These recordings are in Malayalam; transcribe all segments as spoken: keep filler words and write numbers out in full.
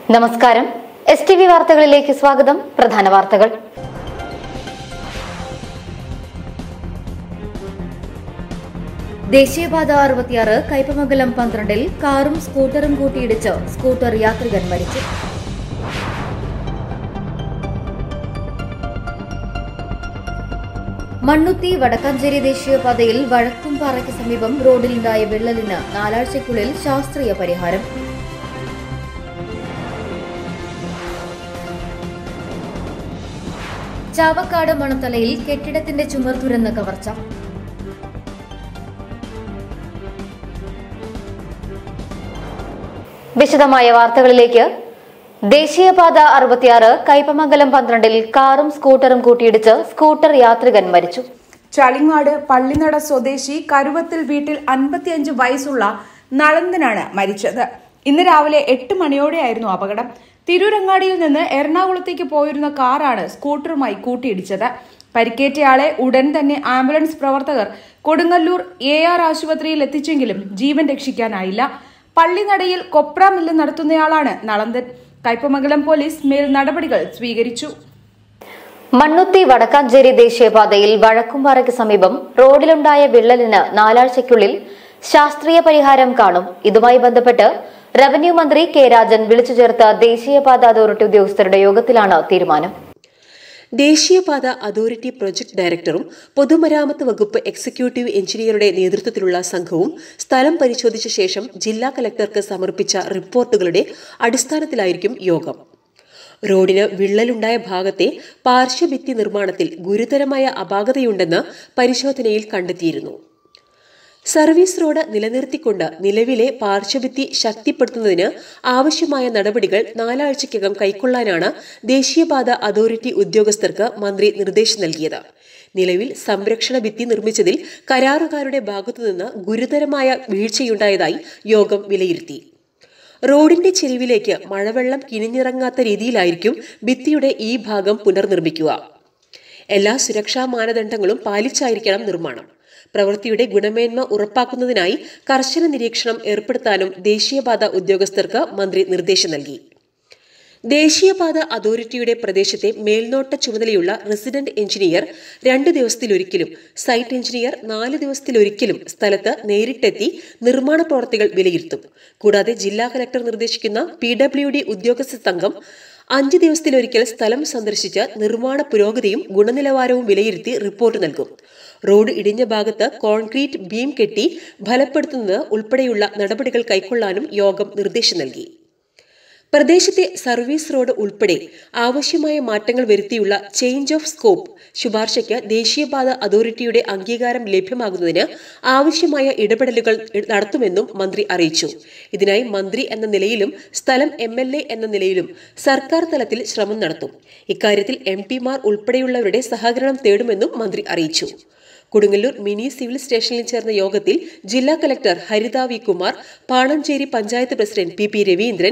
നമസ്കാരം. എസ് ടി വി വാർത്തകളിലേക്ക് സ്വാഗതം. പ്രധാന വാർത്തകൾ. ദേശീയപാത അറുപത്തിയാറ് കയ്പമംഗലം പന്ത്രണ്ടിൽ കാറും സ്കൂട്ടറും കൂട്ടിയിടിച്ച് സ്കൂട്ടർ യാത്രികൻ മരിച്ചു. മണ്ണുത്തി വടക്കാഞ്ചേരി ദേശീയപാതയിൽ വഴക്കുംപാറയ്ക്ക് സമീപം റോഡിലുണ്ടായ വിള്ളലിന് നാലാഴ്ചയ്ക്കുള്ളിൽ ശാസ്ത്രീയ പരിഹാരം. ചാവക്കാട് മണത്തലയിൽ കെട്ടിടത്തിന്റെ ചുമർ തുരന്ന് കവർച്ച. വിശദമായ വാർത്തകളിലേക്ക്. ദേശീയപാത അറുപത്തിയാറ് കയ്പമംഗലം പന്ത്രണ്ടിൽ കാറും സ്കൂട്ടറും കൂട്ടിയിടിച്ച് സ്കൂട്ടർ യാത്രികൻ മരിച്ചു. ചളിങ്ങാട് പള്ളിനട സ്വദേശി കരുവത്തിൽ വീട്ടിൽ അൻപത്തിയഞ്ച് വയസ്സുള്ള നളന്തനാണ് മരിച്ചത്. ഇന്ന് രാവിലെ എട്ട് മണിയോടെയായിരുന്നു അപകടം. തിരൂരങ്ങാടിയിൽ നിന്ന് എറണാകുളത്തേക്ക് പോയിരുന്ന കാറാണ് സ്കൂട്ടറുമായി കൂട്ടിയിടിച്ചത്. പരിക്കേറ്റയാളെ ഉടൻ തന്നെ ആംബുലൻസ് പ്രവർത്തകർ കൊടുങ്ങല്ലൂർ എ ആർ ആശുപത്രിയിൽ എത്തിച്ചെങ്കിലും ജീവൻ രക്ഷിക്കാനായില്ല. പള്ളിനടയിൽ കൊപ്ര മില്ല് നടത്തുന്നയാളാണ് നളന്തൻ. കയ്പമംഗലം പോലീസ് മേൽ നടപടികൾ സ്വീകരിച്ചു. മണ്ണുത്തി വടക്കാഞ്ചേരി ദേശീയപാതയിൽ വഴക്കുംപാറയ്ക്ക് സമീപം റോഡിലുണ്ടായ വിള്ളലിന് നാലാഴ്ചയ്ക്കുള്ളിൽ ശാസ്ത്രീയ പരിഹാരം കാണും. ഇതുമായി ബന്ധപ്പെട്ട് റവന്യൂ മന്ത്രി കെ രാജൻ വിളിച്ചു ചേർത്ത ദേശീയപാത അതോറിറ്റി ഉദ്യോഗസ്ഥരുടെ യോഗത്തിലാണ് തീരുമാനം. ദേശീയപാത അതോറിറ്റി പ്രൊജക്ട് ഡയറക്ടറും പൊതുമരാമത്ത് വകുപ്പ് എക്സിക്യൂട്ടീവ് എഞ്ചിനീയറുടെ നേതൃത്വത്തിലുള്ള സംഘവും സ്ഥലം പരിശോധിച്ച ശേഷം ജില്ലാ കലക്ടർക്ക് സമർപ്പിച്ച റിപ്പോർട്ടുകളുടെ അടിസ്ഥാനത്തിലായിരിക്കും യോഗം. റോഡിന് വിള്ളലുണ്ടായ ഭാഗത്തെ പാർശ്വഭിത്തി നിർമ്മാണത്തിൽ ഗുരുതരമായ അപാകതയുണ്ടെന്ന് പരിശോധനയിൽ കണ്ടെത്തിയിരുന്നു. സർവീസ് റോഡ് നിലനിർത്തിക്കൊണ്ട് നിലവിലെ പാർശ്വഭിത്തി ശക്തിപ്പെടുത്തുന്നതിന് ആവശ്യമായ നടപടികൾ നാലാഴ്ചയ്ക്കകം കൈക്കൊള്ളാനാണ് ദേശീയപാത അതോറിറ്റി ഉദ്യോഗസ്ഥർക്ക് മന്ത്രി നിർദ്ദേശം നൽകിയത്. നിലവിൽ സംരക്ഷണ ഭിത്തി നിർമ്മിച്ചതിൽ കരാറുകാരുടെ ഭാഗത്തുനിന്ന് ഗുരുതരമായ വീഴ്ചയുണ്ടായതായി യോഗം വിലയിരുത്തി. റോഡിന്റെ ചെരിവിലേക്ക് മഴവെള്ളം കിനിഞ്ഞിറങ്ങാത്ത രീതിയിലായിരിക്കും ഭിത്തിയുടെ ഈ ഭാഗം പുനർനിർമ്മിക്കുക. എല്ലാ സുരക്ഷാ മാനദണ്ഡങ്ങളും പാലിച്ചായിരിക്കണം നിർമ്മാണം. പ്രവൃത്തിയുടെ ഗുണമേന്മ ഉറപ്പാക്കുന്നതിനായി കർശന നിരീക്ഷണം ഏർപ്പെടുത്താനും ദേശീയപാത ഉദ്യോഗസ്ഥർക്ക് മന്ത്രി നിർദ്ദേശം നൽകി. ദേശീയപാത അതോറിറ്റിയുടെ പ്രദേശത്തെ മേൽനോട്ട ചുമതലയുള്ള റെസിഡന്റ് എഞ്ചിനീയർ രണ്ടു ദിവസത്തിലൊരിക്കലും സൈറ്റ് എഞ്ചിനീയർ നാല് ദിവസത്തിലൊരിക്കലും സ്ഥലത്ത് നേരിട്ടെത്തി നിർമ്മാണ പ്രവർത്തികൾ വിലയിരുത്തും. കൂടാതെ ജില്ലാ കലക്ടർ നിർദ്ദേശിക്കുന്ന പി ഡബ്ല്യു ഡി ഉദ്യോഗസ്ഥ സംഘം അഞ്ച് ദിവസത്തിലൊരിക്കൽ സ്ഥലം സന്ദർശിച്ച് നിർമ്മാണ പുരോഗതിയും ഗുണനിലവാരവും വിലയിരുത്തി റിപ്പോർട്ട് നൽകും. റോഡ് ഇടിഞ്ഞ ഭാഗത്ത് കോൺക്രീറ്റ് ബീം കെട്ടി ഫലപ്പെടുത്തുന്നത് ഉൾപ്പെടെയുള്ള നടപടികൾ കൈക്കൊള്ളാനും യോഗം നിർദ്ദേശം നൽകി. പ്രദേശത്തെ സർവീസ് റോഡ് ഉൾപ്പെടെ ആവശ്യമായ മാറ്റങ്ങൾ വരുത്തിയുള്ള ചേഞ്ച് ഓഫ് സ്കോപ്പ് ശുപാർശയ്ക്ക് ദേശീയപാത അതോറിറ്റിയുടെ അംഗീകാരം ലഭ്യമാകുന്നതിന് ആവശ്യമായ ഇടപെടലുകൾ നടത്തുമെന്നും മന്ത്രി അറിയിച്ചു. ഇതിനായി മന്ത്രി എന്ന നിലയിലും സ്ഥലം എം എൽ എ എന്ന നിലയിലും സർക്കാർ തലത്തിൽ ശ്രമം നടത്തും. ഇക്കാര്യത്തിൽ എം പിമാർ ഉൾപ്പെടെയുള്ളവരുടെ സഹകരണം തേടുമെന്നും മന്ത്രി അറിയിച്ചു. കൊടുങ്ങല്ലൂർ മിനി സിവിൽ സ്റ്റേഷനിൽ ചേർന്ന യോഗത്തിൽ ജില്ലാ collector Haritha V Kumar, Panancheri panchayat president P P Raveendran,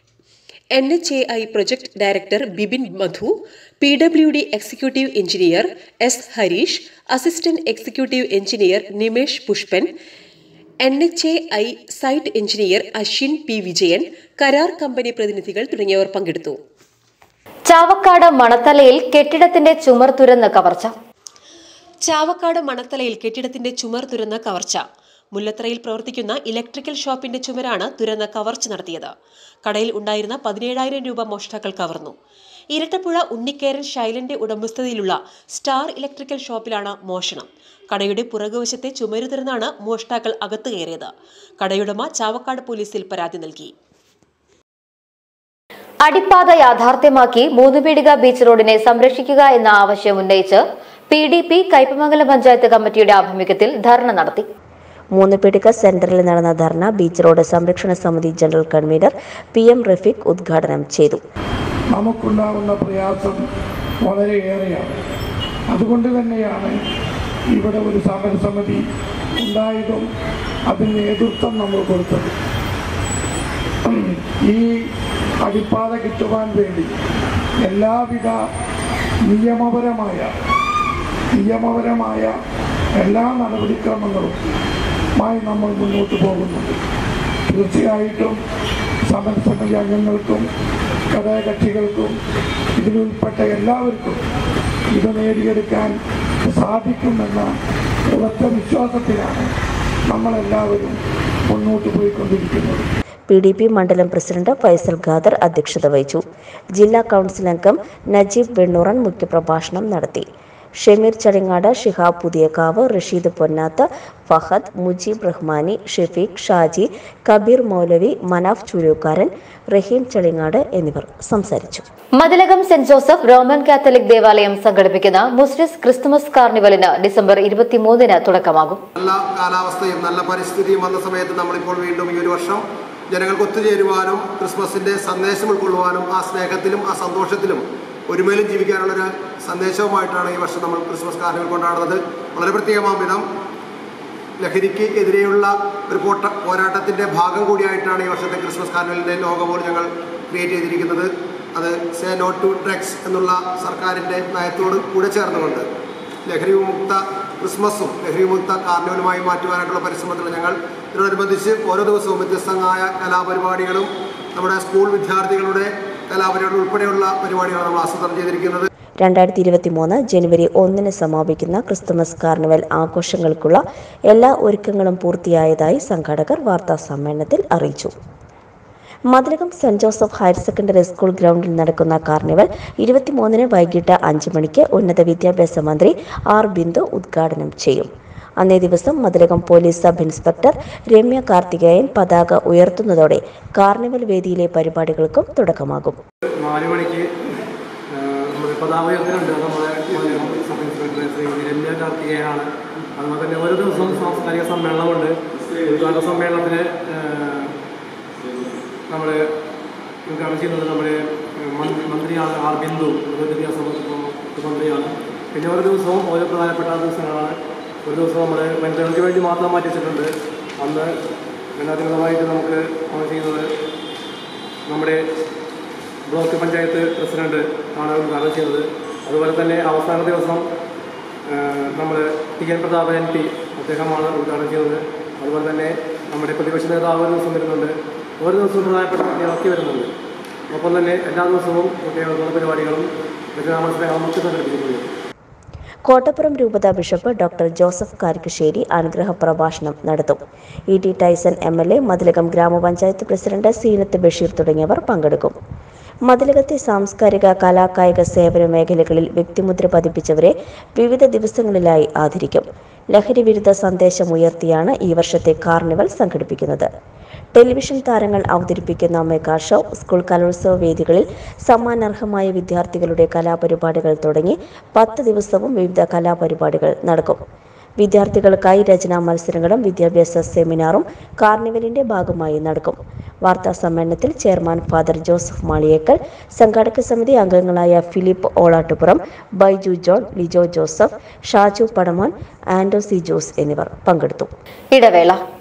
N H A I project director Bibin Madhu, P W D executive engineer S Harish, assistant executive engineer Nimesh Pushpan, N H A I site engineer Aswin P Vijayan, കരാർ കമ്പനി പ്രതിനിധികൾ തുടങ്ങിയവർ പങ്കെടുത്തു. ചാവക്കാട് മണത്തലയിൽ കെട്ടിടത്തിന്റെ ചുമർ തുരന്ന് കവർച്ച. ചാവക്കാട് മണത്തലയിൽ കെട്ടിടത്തിന്റെ ചുമർ തുരന്ന് കവർച്ച. മുല്ലത്തറയിൽ പ്രവർത്തിക്കുന്ന ഇലക്ട്രിക്കൽ ഷോപ്പിന്റെ ചുമരാണ് തുരന്ന് കവർച്ച നടത്തിയത്. കടയിൽ ഉണ്ടായിരുന്ന പതിനേഴായിരം രൂപ മോഷ്ടാക്കൾ കവർന്നു. ഇരട്ടപ്പുഴ ഉണ്ണിക്കേരൻ ശൈലന്റെ ഉടമസ്ഥതയിലുള്ള സ്റ്റാർ ഇലക്ട്രിക്കൽ ഷോപ്പിലാണ് മോഷണം. കടയുടെ പുറകുവശത്തെ ചുമരു തുരന്നാണ് മോഷ്ടാക്കൾ അകത്ത് കയറിയത്. കടയുടമ ചാവക്കാട് പോലീസിൽ പരാതി നൽകി. അടിപ്പാത യാഥാർത്ഥ്യമാക്കി മൂന്നുപീടിക ബീച്ച് റോഡിനെ സംരക്ഷിക്കുക എന്ന ആവശ്യം ഉന്നയിച്ച് P D P Kaypamangalam panchayat കമ്മിറ്റിയുടെ ആഭിമുഖ്യത്തിൽ ധർണ നടത്തി. മൂന്നുപീടിക സെന്ററിൽ നടന്ന ധർണ ബീച്ച് റോഡ് സംരക്ഷണ സമിതി general convener P M Rafeeq ഉദ്ഘാടനം ചെയ്തു. നമുക്കുണ്ടാകുന്ന പ്രയാസം വളരെയേറെയാണ്. അതുകൊണ്ട് തന്നെയാണ് ഇവിടെ ഒരു സമരസമിതി ഉണ്ടായതും അതിന് നേതൃത്വം നമ്മൾ കൊടുത്തത്. ഈ അടിപ്പാത കിട്ടുവാൻ വേണ്ടി എല്ലാവിധ നിയമപരമായ നിയമപരമായ എല്ലാ നടപടിക്രമങ്ങളും മായി നമ്മൾ മുന്നോട്ട് പോകുന്നുണ്ട്. തീർച്ചയായിട്ടും സമരസമിതി അംഗങ്ങൾക്കും ഘടകകക്ഷികൾക്കും ഇതിലുൾപ്പെട്ട എല്ലാവർക്കും ഇത് നേടിയെടുക്കാൻ സാധിക്കുമെന്ന ഉറച്ച വിശ്വാസത്തിലാണ് നമ്മളെല്ലാവരും മുന്നോട്ട് പോയിക്കൊണ്ടിരിക്കുന്നത്. പി ഡി പി മണ്ഡലം പ്രസിഡന്റ് ഫൈസൽ ഖാദർ അധ്യക്ഷത വഹിച്ചു. ജില്ലാ കൗൺസിൽ അംഗം നജീബ് വെണ്ണൂറൻ മുഖ്യപ്രഭാഷണം നടത്തി. ഷമീർ ചളിങ്ങാട്, ഷിഹാബ് പുതിയകാവ്, റഷീദ് പൊന്നാത്ത്, ഫഹദ്, മുജീബ് റഹ്മാനി, ഷെഫീഖ്, ഷാജി, കബീർ മൗലവി, മനാഫ് ചുരൂക്കാരൻ, റഹീം ചളിങ്ങാട് എന്നിവർ സംസാരിച്ചു. Mathilakam saint Joseph Roman Catholic ദേവാലയം സംഘടിപ്പിക്കുന്ന മുസ്ലിസ് ക്രിസ്തുമസ് കാർണിവലിന് ഡിസംബർ ഇരുപത്തിമൂന്നിന് തുടക്കമാകും. നല്ല കാലാവസ്ഥയും നല്ല പരിസ്ഥിതിയും വന്ന സമയത്ത് നമ്മളിപ്പോൾ വീണ്ടും ഈ ഒരു വർഷം ജനങ്ങൾക്ക് ഒത്തുചേരുവാനും ക്രിസ്മസിന്റെ സന്ദേശം ഉൾക്കൊള്ളുവാനും ആ സ്നേഹത്തിലും ആ സന്തോഷത്തിലും ഒരുമേലും ജീവിക്കാനുള്ളൊരു സന്ദേശവുമായിട്ടാണ് ഈ വർഷം നമ്മൾ ക്രിസ്മസ് കാർണിവൽ കൊണ്ടാടുന്നത്. വളരെ പ്രത്യേകമാം വിധം ലഹരിക്ക് എതിരെയുള്ള ഒരു പോട്ട പോരാട്ടത്തിൻ്റെ ഭാഗം കൂടിയായിട്ടാണ് ഈ വർഷത്തെ ക്രിസ്മസ് കാർണിവലിൻ്റെ ലോഗോ ഞങ്ങൾ ക്രിയേറ്റ് ചെയ്തിരിക്കുന്നത്. അത് സേ നോ ടു ഡ്രഗ്സ് എന്നുള്ള സർക്കാരിൻ്റെ നയത്തോട് കൂടെ ചേർന്നുകൊണ്ട് ലഹരി വിമുക്ത ക്രിസ്മസും ലഹരി വിമുക്ത കാർണിവലുമായി മാറ്റുവാനായിട്ടുള്ള പരിശ്രമത്തിൽ ഞങ്ങൾ ഇതിനോടനുബന്ധിച്ച് ഓരോ ദിവസവും വ്യത്യസ്തമായ കലാപരിപാടികളും നമ്മുടെ സ്കൂൾ വിദ്യാർത്ഥികളുടെ കലാപരിപാടികൾ ഉൾപ്പെടെയുള്ള പരിപാടികളാണ് നമ്മൾ ആസൂത്രണം ചെയ്തിരിക്കുന്നത്. രണ്ടായിരത്തി ഇരുപത്തി മൂന്ന് ജനുവരി ഒന്നിന് സമാപിക്കുന്ന ക്രിസ്തുമസ് കാർണിവൽ ആഘോഷങ്ങൾക്കുള്ള എല്ലാ ഒരുക്കങ്ങളും പൂർത്തിയായതായി സംഘാടകർ വാർത്താ സമ്മേളനത്തിൽ അറിയിച്ചു. Mathilakam saint Joseph higher secondary school ഗ്രൗണ്ടിൽ നടക്കുന്ന കാർണിവൽ ഇരുപത്തിമൂന്നിന് വൈകിട്ട് അഞ്ച് മണിക്ക് ഉന്നത വിദ്യാഭ്യാസ മന്ത്രി ആർ ബിന്ദു ഉദ്ഘാടനം ചെയ്യും. അന്നേ ദിവസം Mathilakam police sub inspector Ramya Karthikeyan പതാക ഉയർത്തുന്നതോടെ കാർണിവൽ വേദിയിലെ പരിപാടികൾക്കും തുടക്കമാകും. നാല് മണിക്ക് നമ്മുടെ പതാക ഉയർത്തലുണ്ട്. നമ്മുടെ സബ് ഇൻസ്പെക്ടർ ശ്രീ രമ്യ കാർത്തികേയനാണ്. അതുപോലെ തന്നെ ഓരോ ദിവസവും സാംസ്കാരിക സമ്മേളനമുണ്ട്. ഉദ്ഘാടന സമ്മേളനത്തിന് നമ്മൾ ഉദ്ഘാടനം ചെയ്യുന്നത് നമ്മുടെ മന്ത്രിയാണ് ആർ ബിന്ദു, വിദ്യാഭ്യാസ മന്ത്രിയാണ്. പിന്നെ ഓരോ ദിവസവും ഓരോ പ്രധാനപ്പെട്ട ദിവസങ്ങളാണ്. ഒരു ദിവസം നമ്മൾ വനിതകൾക്ക് വേണ്ടി മാത്രം മാറ്റി വെച്ചിട്ടുണ്ട്. അന്ന് ദിനാചരണമായിട്ട് നമുക്ക് നമ്മൾ ചെയ്യുന്നത് നമ്മുടെ ബ്ലോക്ക് പഞ്ചായത്ത് പ്രസിഡന്റ് ആണ് ഉദ്ഘാടനം ചെയ്യുന്നത്. അതുപോലെ തന്നെ അവസാന ദിവസം നമ്മൾ T N Prathapan M P അദ്ദേഹമാണ് ഉദ്ഘാടനം ചെയ്യുന്നത്. അതുപോലെ തന്നെ നമ്മുടെ പ്രതിപക്ഷ നേതാവ് ഒരു ദിവസം വരുന്നുണ്ട്. ഓരോ ദിവസവും പ്രധാനപ്പെട്ട കുട്ടികളൊക്കെ വരുന്നുണ്ട്. ഒപ്പം തന്നെ എല്ലാ ദിവസവും കുട്ടികൾക്കുള്ള പരിപാടികളും രചനാമത്സരങ്ങളും ഒക്കെ സംഘടിപ്പിച്ചിട്ടുണ്ട്. കോട്ടപ്പുറം രൂപത ബിഷപ്പ് ഡോക്ടർ ജോസഫ് കാരിക്കശ്ശേരി അനുഗ്രഹ പ്രഭാഷണം നടത്തും. E T Tyson M L A, Mathilakam ഗ്രാമപഞ്ചായത്ത് പ്രസിഡന്റ് സീനത്ത് ബഷീർ തുടങ്ങിയവർ പങ്കെടുക്കും. മതിലകത്തെ സാംസ്കാരിക കലാകായിക സേവന മേഖലകളിൽ വ്യക്തിമുദ്ര പതിപ്പിച്ചവരെ വിവിധ ദിവസങ്ങളിലായി ആദരിക്കും. ലഹരി വിരുദ്ധ സന്ദേശം ഉയർത്തിയാണ് ഈ വർഷത്തെ കാർണിവൽ സംഘടിപ്പിക്കുന്നത്. ടെലിവിഷൻ താരങ്ങൾ അവതരിപ്പിക്കുന്ന മെഗാ ഷോ, സ്കൂൾ കലോത്സവ വേദികളിൽ സമ്മാനാർഹമായ വിദ്യാർത്ഥികളുടെ കലാപരിപാടികൾ തുടങ്ങി പത്ത് ദിവസവും വിവിധ കലാപരിപാടികൾ നടക്കും. വിദ്യാർത്ഥികൾക്കായി രചനാ മത്സരങ്ങളും വിദ്യാഭ്യാസ സെമിനാറും കാർണിവലിന്റെ ഭാഗമായി നടക്കും. വാർത്താ സമ്മേളനത്തിൽ ചെയർമാൻ ഫാദർ ജോസഫ് മാളിയേക്കൽ, സംഘാടക സമിതി അംഗങ്ങളായ Philip Olattupuram, Baiju John, Lijo Joseph, Shaju Padamon, Ando C Jose എന്നിവർ പങ്കെടുത്തു. ഇടവേള.